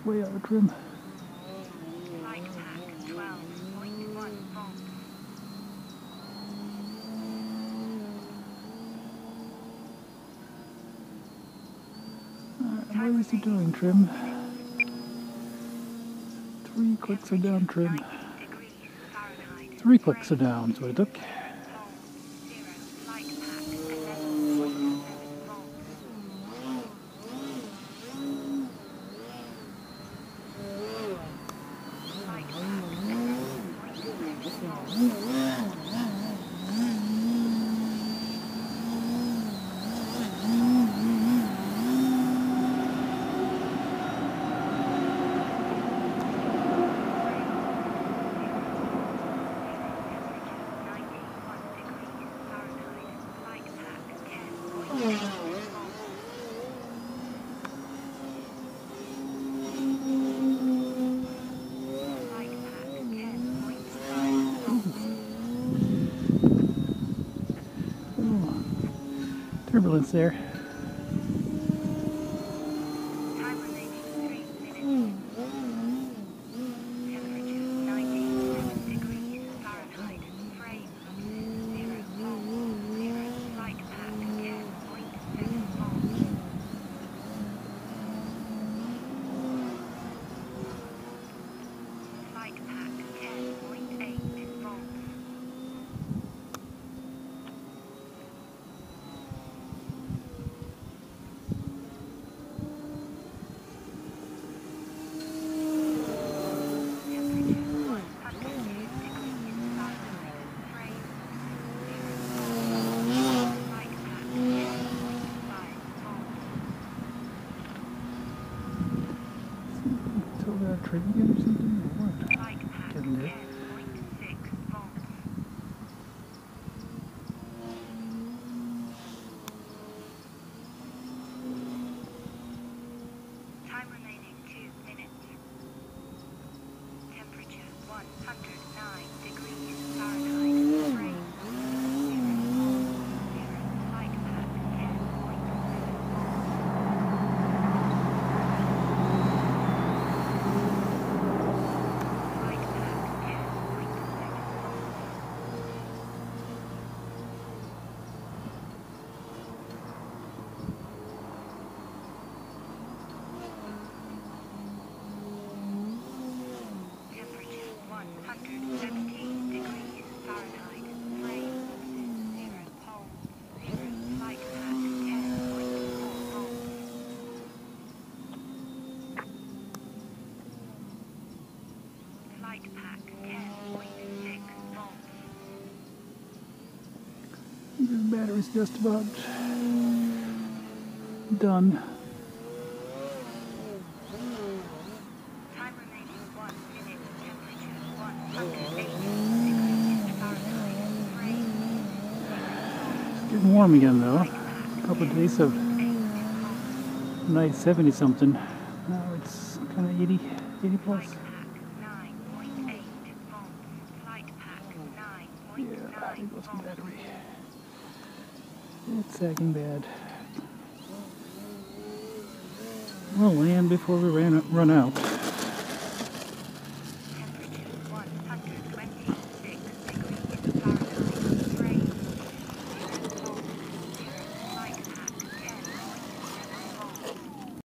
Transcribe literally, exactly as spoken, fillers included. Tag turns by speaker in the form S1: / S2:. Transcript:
S1: way out of trim.
S2: Flight pack twelve point one volts.
S1: Alright, what is he doing, trim? Three clicks are down, trim. Three clicks are down, so I took. Turbulence there.
S2: Time remaining three minutes. Temperature ninety-seven degrees Fahrenheit. Frame zero volts. Zero. Flight path ten point seven volts. Flight pack ten point eight volts.
S1: Trim again or something, or what? Getting there.
S2: Time remaining two minutes. Temperature one hundred nine degrees Fahrenheit. Frame zero. Zero. Flight path ten point seven Flight path ten point seven Temperature one hundred seventeen degrees Fahrenheit. Frame zero. Pole zero. Flight path ten point four volts. Flight pack ten point six volts.
S1: The battery's just about done.
S2: Time remaining one minute. Temperature one hundred eighty degrees Fahrenheit. Frame
S1: It's getting warm again though. A couple of days of nice seventy something. Now it's kind of eighty, eighty plus.
S2: Flight pack nine point eight volts. Flight pack nine point
S1: Yeah, there
S2: nine
S1: goes the
S2: volts.
S1: battery. It's sagging bad. We'll land before we ran, run out.
S2: Temperature one hundred twenty-six degrees Fahrenheit.